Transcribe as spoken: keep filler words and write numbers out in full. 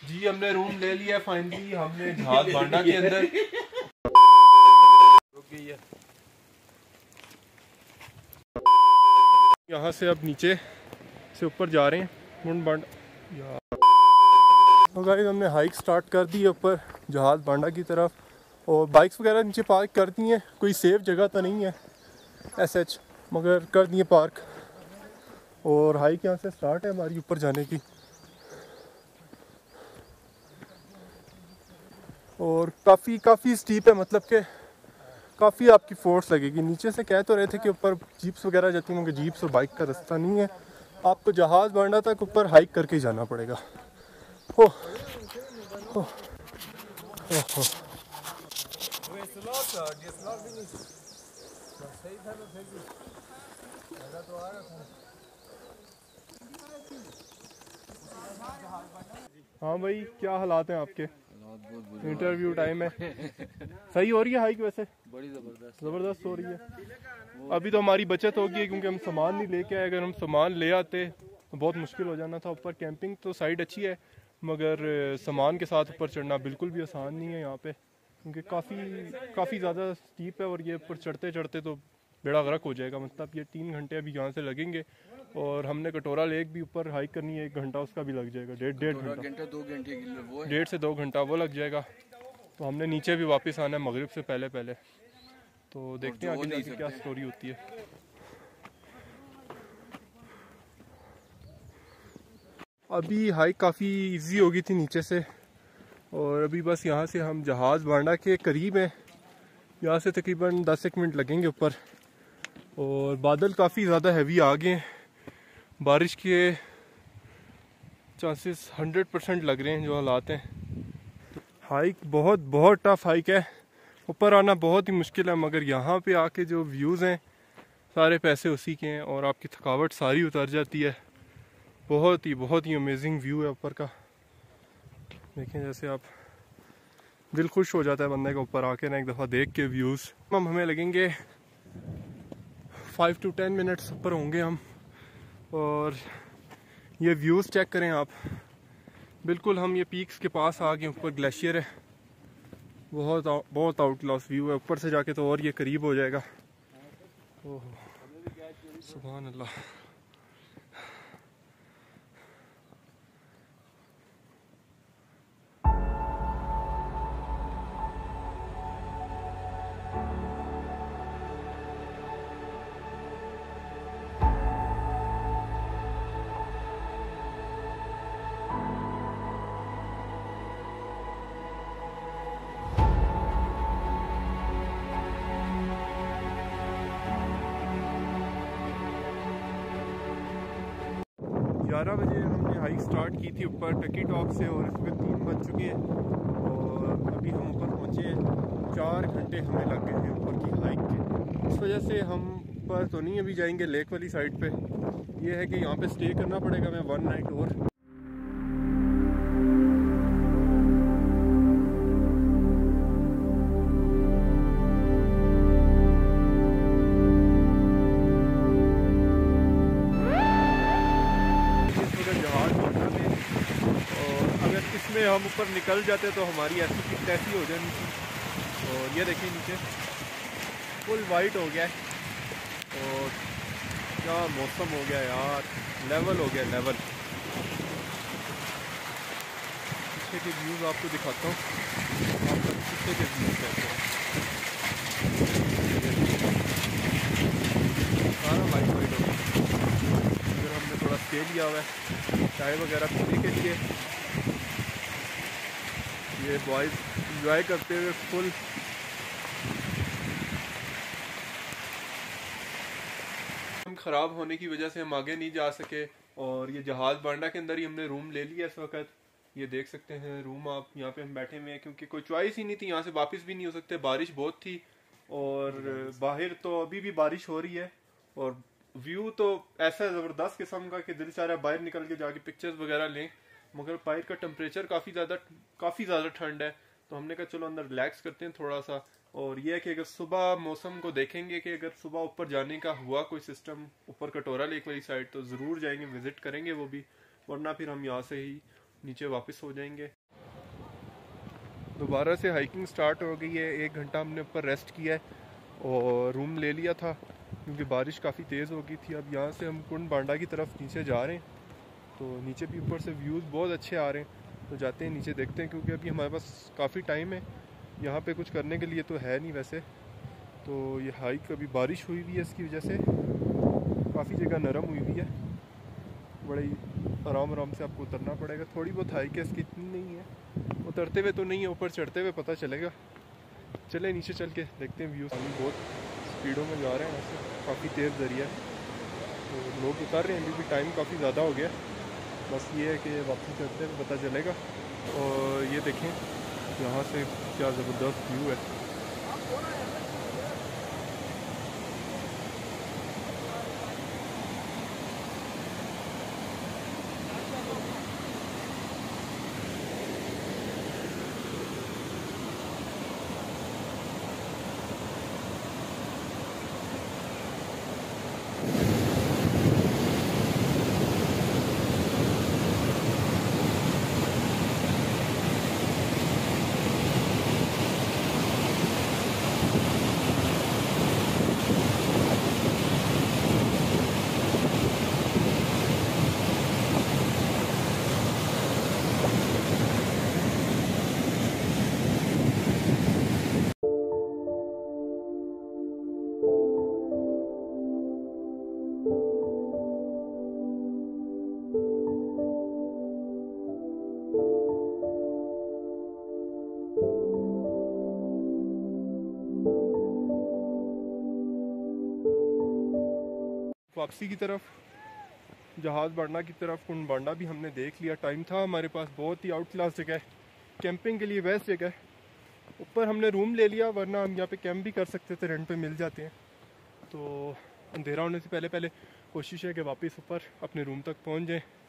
जी हमने रूम ले लिया फाइनली, हमने जहाज बांडा के अंदर। यहाँ से अब नीचे से ऊपर जा रहे हैं मुंड बांडा। तो गाइस हमने हाइक स्टार्ट कर दी है ऊपर जहाज बांडा की तरफ, और बाइक्स वगैरह नीचे पार्क कर दी हैं। कोई सेफ जगह तो नहीं है एस एच, मगर कर दिए पार्क। और हाइक यहाँ से स्टार्ट है हमारी ऊपर जाने की। और काफ़ी काफ़ी स्टीप है, मतलब कि काफ़ी आपकी फोर्स लगेगी। नीचे से कह तो रहे थे कि ऊपर जीप्स वगैरह जाती हैं, मगर जीप्स और बाइक का रास्ता नहीं है। आपको जहाज़ बांडा तक ऊपर हाइक करके ही जाना पड़ेगा। हो हो हो हाँ भाई, क्या हालात हैं आपके? इंटरव्यू टाइम है। सही हो रही है हाइक? वैसे बड़ी जबरदस्त जबरदस्त हो रही है। अभी तो हमारी बचत होगी है क्योंकि हम सामान नहीं लेके आए। अगर हम सामान ले आते तो बहुत मुश्किल हो जाना था। ऊपर कैंपिंग तो साइड अच्छी है, मगर सामान के साथ ऊपर चढ़ना बिल्कुल भी आसान नहीं है यहाँ पे, क्योंकि काफ़ी काफ़ी ज़्यादा स्टीप है। और ये ऊपर चढ़ते चढ़ते तो बेड़ा गर्क हो जाएगा। मतलब ये तीन घंटे अभी यहाँ से लगेंगे। और हमने कटोरा लेक भी ऊपर हाइक करनी है, एक घंटा उसका भी लग जाएगा। डेढ़ डेढ़ घंटा दो घंटे वो डेढ़ से दो घंटा वो लग जाएगा। तो हमने नीचे भी वापस आना है मगरिब से पहले पहले। तो देखते हैं आगे जाके क्या स्टोरी होती है। अभी हाइक काफ़ी इजी हो गई थी नीचे से, और अभी बस यहाँ से हम जहाज़ बांडा के करीब हैं। यहाँ से तकरीबन दस एक मिनट लगेंगे ऊपर। और बादल काफ़ी ज़्यादा हैवी आ गए हैं, बारिश के चांसेस हंड्रेड परसेंट लग रहे हैं जो हालात हैं। हाइक बहुत बहुत टफ हाइक है, ऊपर आना बहुत ही मुश्किल है, मगर यहाँ पे आके जो व्यूज़ हैं सारे पैसे उसी के हैं और आपकी थकावट सारी उतर जाती है। बहुत ही बहुत ही अमेजिंग व्यू है ऊपर का। देखें जैसे आप दिल खुश हो जाता है बंदे का ऊपर आके ना एक दफ़ा देख के व्यूज़। हम हमें लगेंगे फाइव टू टेन मिनट्स ऊपर होंगे हम। और ये व्यूज़ चेक करें आप, बिल्कुल हम ये पीक्स के पास आ गए। ऊपर ग्लेशियर है, बहुत बहुत आउट क्लास व्यू है। ऊपर से जाके तो और ये करीब हो जाएगा। ओह सुभान अल्लाह। ग्यारह बजे हमने हाइक स्टार्ट की थी ऊपर टकी टॉप से, और इस वक्त तीन बज चुके हैं। और अभी हम ऊपर पहुँचे, चार घंटे हमें लग गए हैं ऊपर की हाइक के। इस वजह से हम ऊपर तो नहीं अभी जाएंगे लेक वाली साइड पे। ये है कि यहाँ पे स्टे करना पड़ेगा हमें वन नाइट और। हम ऊपर निकल जाते तो हमारी ऐसी की तैसी हो जानी थी। और ये देखिए नीचे फुल वाइट हो गया है। और क्या मौसम हो गया यार, लेवल हो गया लेवल। पीछे के व्यूज़ आपको दिखाता हूँ, आपको पीछे के व्यूज़ कहते हैं। सारा वाइट वाइट हो गया। इधर हमने थोड़ा स्टे लिया हुआ है चाय वगैरह पीने के लिए। ये बॉयज इंजॉय करते हुए फुल। हम ख़राब होने की वजह से हम आगे नहीं जा सके, और ये जहाज़ बांडा के अंदर ही हमने रूम ले लिया इस वक्त। ये देख सकते हैं रूम आप, यहाँ पे हम बैठे हुए हैं क्योंकि कोई चॉइस ही नहीं थी। यहाँ से वापस भी नहीं हो सकते, बारिश बहुत थी। और बाहर तो अभी भी बारिश हो रही है। और व्यू तो ऐसा ज़बरदस्त किस्म का कि दिल चाह रहा है बाहर निकल के जाके पिक्चर्स वगैरह लें, मगर बाहर का टेम्परेचर काफ़ी ज़्यादा काफ़ी ज़्यादा ठंड है। तो हमने कहा चलो अंदर रिलैक्स करते हैं थोड़ा सा। और ये है कि अगर सुबह मौसम को देखेंगे कि अगर सुबह ऊपर जाने का हुआ कोई सिस्टम ऊपर कटोरा लेक वाली साइड तो ज़रूर जाएंगे, विज़िट करेंगे वो भी, वरना फिर हम यहाँ से ही नीचे वापस हो जाएंगे। दोबारा से हाइकिंग स्टार्ट हो गई है। एक घंटा हमने ऊपर रेस्ट किया है और रूम ले लिया था क्योंकि बारिश काफ़ी तेज़ हो गई थी। अब यहाँ से हम कुंड बांडा की तरफ नीचे जा रहे हैं, तो नीचे भी ऊपर से व्यूज़ बहुत अच्छे आ रहे हैं, तो जाते हैं नीचे देखते हैं, क्योंकि अभी हमारे पास काफ़ी टाइम है। यहाँ पे कुछ करने के लिए तो है नहीं वैसे, तो ये हाइक अभी बारिश हुई हुई है, इसकी वजह से काफ़ी जगह नरम हुई हुई है। बड़े आराम आराम से आपको उतरना पड़ेगा। थोड़ी बहुत हाइक है, इसकी इतनी नहीं है, उतरते हुए तो नहीं है, ऊपर चढ़ते हुए पता चलेगा। चले नीचे चल के देखते हैं व्यूज़। हम बहुत स्पीडों में जा रहे हैं, वैसे काफ़ी तेज़ जरिया है, तो लोग उतर रहे हैं। अभी भी टाइम काफ़ी ज़्यादा हो गया, बस ये है कि वापसी चलते हुए पता चलेगा। और ये देखें यहाँ से क्या ज़बरदस्त व्यू है। वापसी की तरफ, जहाज़ बांडा की तरफ, कुंड बांडा भी हमने देख लिया। टाइम था हमारे पास, बहुत ही आउट क्लास जगह है कैंपिंग के लिए, बेस्ट जगह है। ऊपर हमने रूम ले लिया, वरना हम यहाँ पे कैंप भी कर सकते थे, रेंट पे मिल जाते हैं। तो अंधेरा होने से पहले पहले कोशिश है कि वापस ऊपर अपने रूम तक पहुँच जाएँ।